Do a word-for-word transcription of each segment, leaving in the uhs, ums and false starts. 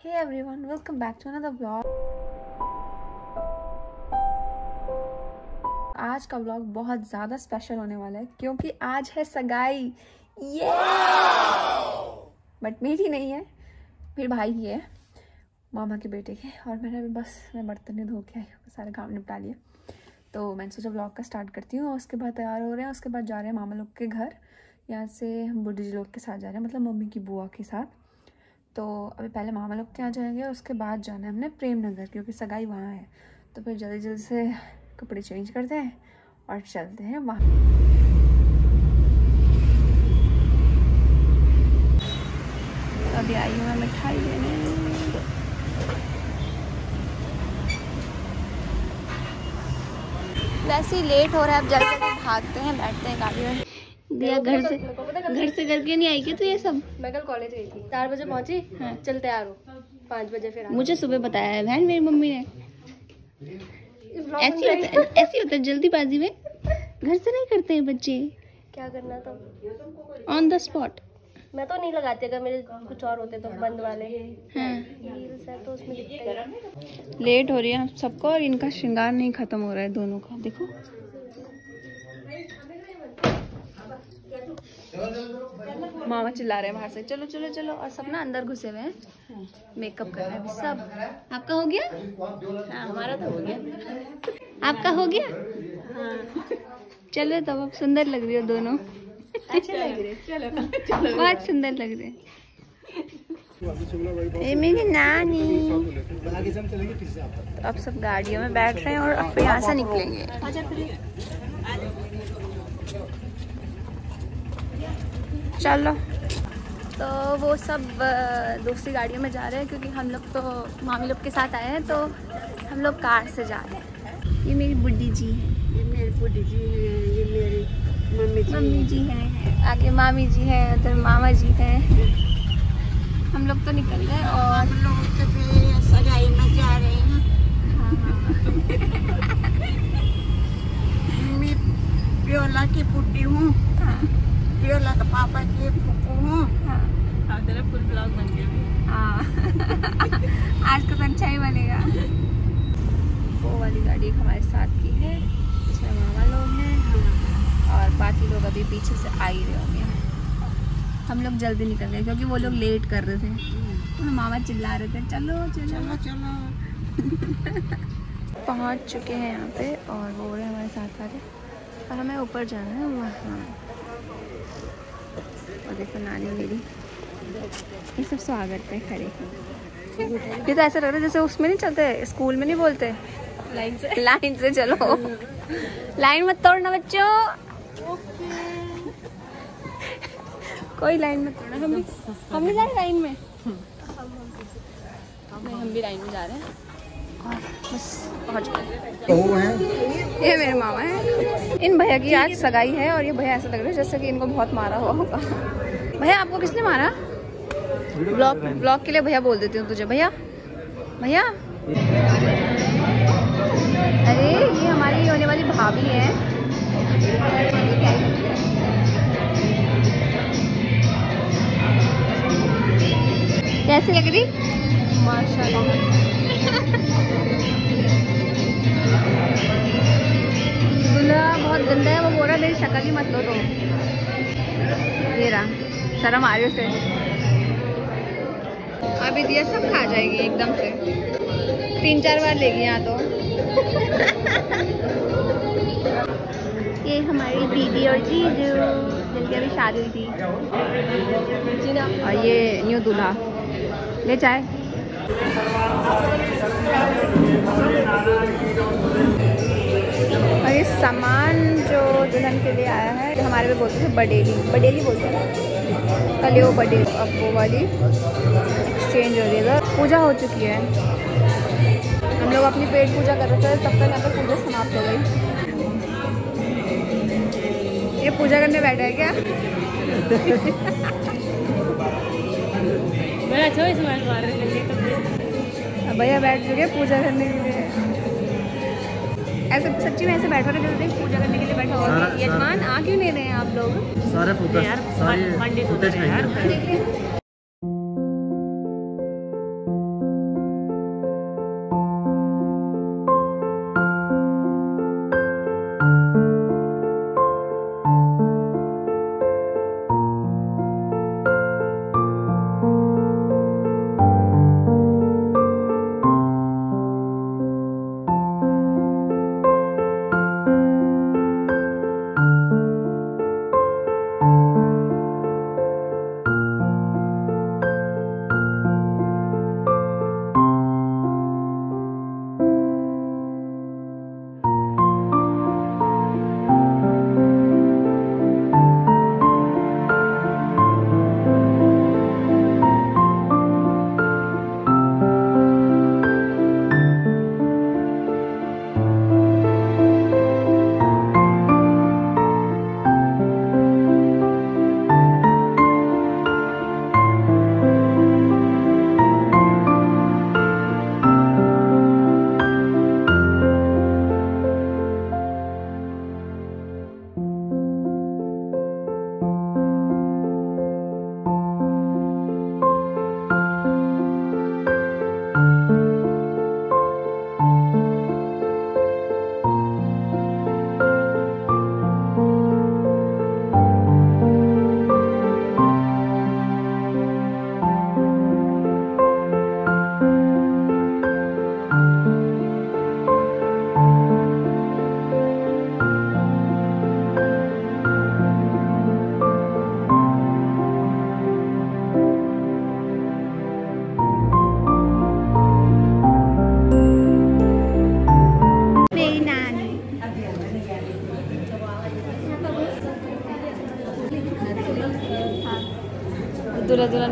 Hey everyone, welcome back to another vlog. आज का vlog बहुत ज़्यादा स्पेशल होने वाला है क्योंकि आज है सगाई। ये बट मेरी नहीं है, मेरे भाई की है, मामा के बेटे की। और मैंने भी बस मैं बर्तन नहीं धो के आई, सारे काम निपटा लिए। तो मैंने सोचा व्लॉग का स्टार्ट करती हूँ। उसके बाद तैयार हो रहे हैं, उसके बाद जा रहे हैं मामा लोग के घर। यहाँ से हम बुढ़ी जी लोग के साथ जा रहे हैं, मतलब मम्मी की बुआ के साथ। तो अभी पहले मामा लोग के यहाँ जाएंगे, उसके बाद जाना है हमने प्रेम नगर क्योंकि सगाई वहाँ है। तो फिर जल्दी जल्दी से कपड़े चेंज करते हैं और चलते हैं वहाँ। अभी आई हूँ मैं मिठाई लेने। वैसे ही लेट हो रहा है, अब जल्दी जल्दी भागते हैं, बैठते हैं गाड़ी में। दिया घर से घर से करके नहीं आई क्या तू ये सब? मैं कल कॉलेज गई थी, चार बजे पहुंची। हाँ। चल तैयार हो, पाँच बजे फिर मुझे सुबह बताया है बहन मेरी मम्मी ने। ऐसी होता है, ऐसी होता है जल्दीबाजी में, घर से नहीं करते हैं बच्चे। क्या करना तो ऑन द स्पॉट। मैं तो नहीं लगाती, अगर मेरे कुछ और होते तो बंद वाले। हाँ। रील्स है तो उसमें दिखता है। लेट हो रही है सबको और इनका श्रृंगार नहीं खत्म हो रहा है दोनों का। देखो मामा चिल्ला रहे हैं बाहर से, चलो चलो चलो। और सब ना अंदर घुसे हुए हैं, मेकअप कर रहे हैं अभी सब। आपका हो गया? हाँ, हमारा तो हो गया। आपका हो गया? हाँ। चलो तब अब सुंदर लग रही हो दोनों। अच्छे लग रहे। चलो चलो, बहुत सुंदर लग रहे। ये मेरी नानी। तो अब सब गाड़ियों में बैठ रहे हैं और अब यहाँ से निकलेंगे। चलो तो वो सब दूसरी गाड़ियों में जा रहे हैं क्योंकि हम लोग तो मामी लोग के साथ आए हैं, तो हम लोग कार से जा रहे हैं। ये मेरी बुड्ढी जी है, ये मेरी बुड्ढी जी है, ये मेरी मम्मी जी मम्मी जी हैं, आगे मामी जी हैं, उधर मामा जी हैं। हम लोग तो निकल गए और हम लोग तो सगाई में जा रहे हैं। मैं प्योला की पुट्टी हूँ, प्योला का पापा की फूफू हूँ। हाँ, तेरा फुल ब्लॉग बन गया। हाँ। आज का तो अच्छा ही बनेगा। वो वाली गाड़ी हमारे साथ की है, इसमें मामा लोग हैं। हाँ। और बाकी लोग अभी पीछे से आ ही रहे होंगे। हम लोग जल्दी निकल गए क्योंकि वो लोग लेट कर रहे थे, तो मामा चिल्ला रहे थे चलो चलो चलो चलो। पहुंच चुके हैं यहाँ पे और वो रहे हमारे साथ वाले, और हमें ऊपर जाना है वहाँ। और देखो नानी मेरी, ये सब स्वागत पे खड़े हैं। ये तो ऐसा लग रहा है जैसे उसमें नहीं चलते, स्कूल में नहीं बोलते लाइन से लाइन से चलो। लाइन मत तोड़ना बच्चों, कोई लाइन मत तोड़ना। हम भी हम भी जा रहे लाइन में, नहीं हम भी लाइन में जा रहे हैं और बस पहुंच गए। ये मेरे मामा हैं, इन भैया की आज सगाई है और ये भैया ऐसा लग रहा है जैसे कि इनको बहुत मारा हुआ होगा। भैया आपको किसने मारा? ब्लॉग ब्लॉग के लिए भैया बोल देती हूँ तुझे। भैया भैया अरे ये हमारी होने वाली भाभी है। कैसी लग रही? माशाल्लाह। दूल्हा बहुत गंदा है, वो बोल रहा मेरी शक्ल ही मत लो। तो ये रहा, शर्म आ रही उसे। अभी दिया सब खा जाएगी एकदम से, तीन चार बार लेगी यहाँ तो। ये हमारी दीदी और जीजू जिनकी अभी शादी हुई थी, जीना। और ये न्यू दूल्हा। ले चाय। और ये सामान जो दुल्हन के लिए आया है, जो हमारे पे बोलते थे बडेली, बडेली बोलते हैं। कल वो बडेली, अब वो वाली एक्सचेंज हो रही है। पूजा हो चुकी है, हम लोग अपनी पेट पूजा कर रहे थे, तब तक यहाँ पर पूजा समाप्त हो गई। ये पूजा करने बैठा है क्या? मेरा चॉइस मार मार रहे भैया बैठ चुके पूजा करने के लिए। ऐसे सच्ची में ऐसे बैठा रहे जैसे पूजा करने के लिए बैठा हुआ। यजमान आ क्यों नहीं रहे हैं आप लोग? सारे फोकस सारे फुटेज में यार।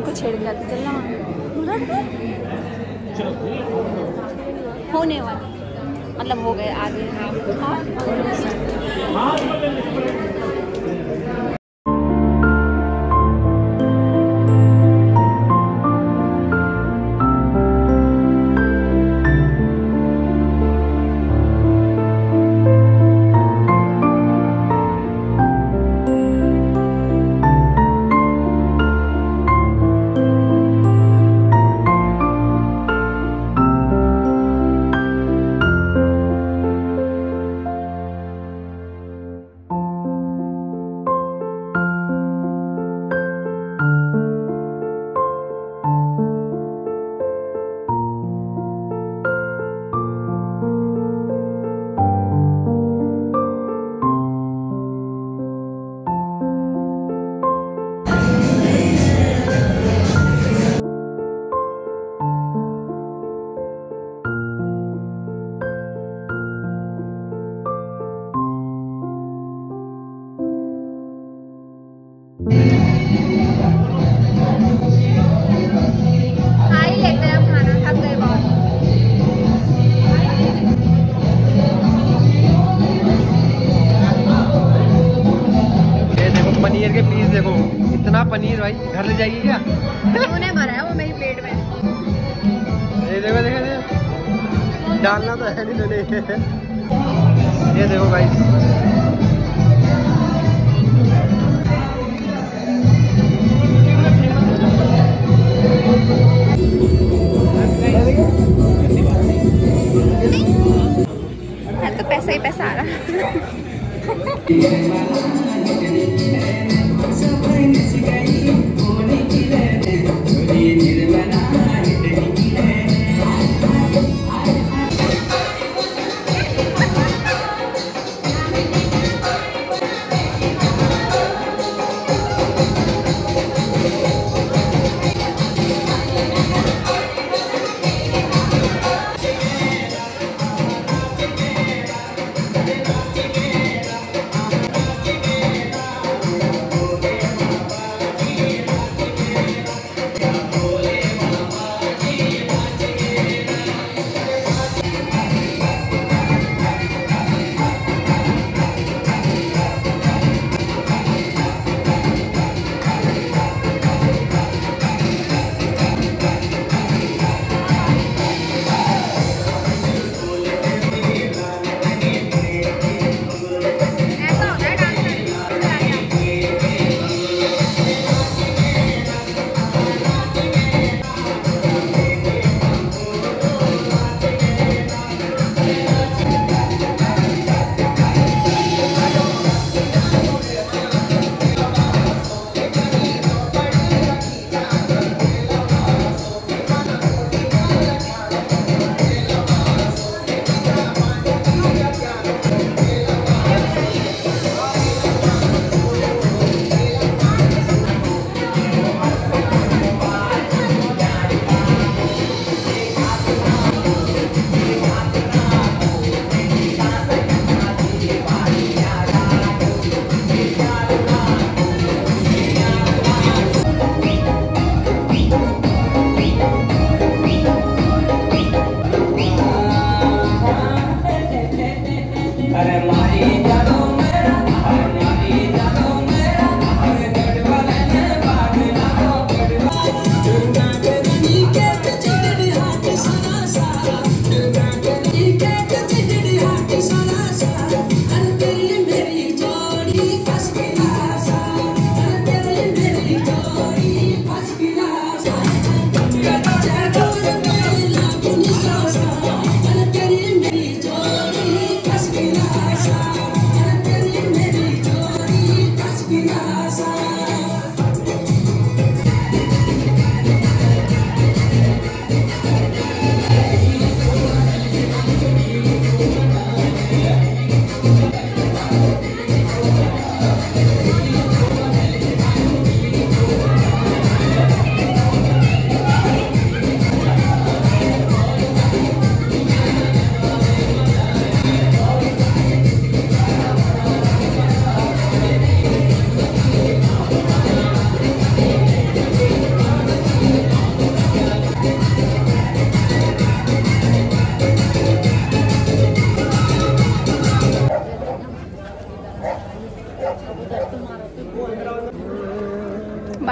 को छेड़ के आते चलना होने वाला मतलब हो गए आगे। हाँ पनीर के पीस देखो, इतना पनीर भाई घर ले जाएगी क्या? तूने भरा है वो मेरी प्लेट में। ये देखो देखो देखो, डालना तो है नहीं तूने। ये देखो भाई, है तो पैसा ही पैसा आ रहा।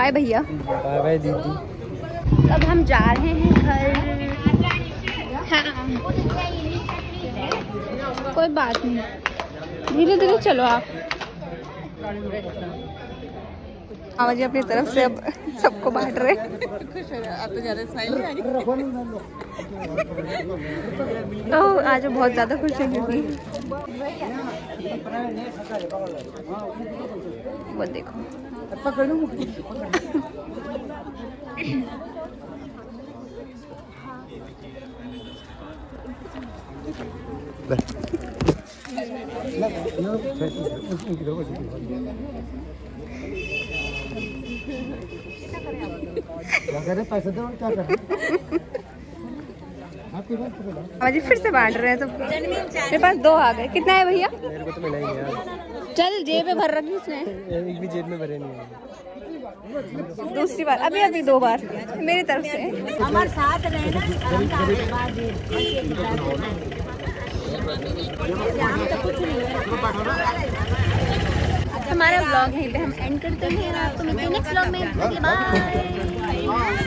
बाय भैया। बाय बाय दीदी। अब हम जा रहे हैं घर। हाँ कोई बात नहीं, धीरे धीरे चलो आप। मामा जी अपनी तरफ से अब सबको बांट रहे। तो आज बहुत ज्यादा खुश है क्योंकि वो देखो जी फिर से बांट रहे हैं। तो मेरे पास दो आ गए। कितना है भैया? मेरे को तो मिला ही नहीं यार। चल जेब में भर रखी उसने। एक भी जेब में भरे नहीं है। दूसरी बार अभी अभी दो बार मेरी तरफ से। हमारे साथ रहना। हमारा व्लॉग यहीं पे हम एंड करते हैं। आपको मिलते हैं नेक्स्ट व्लॉग में। बाय।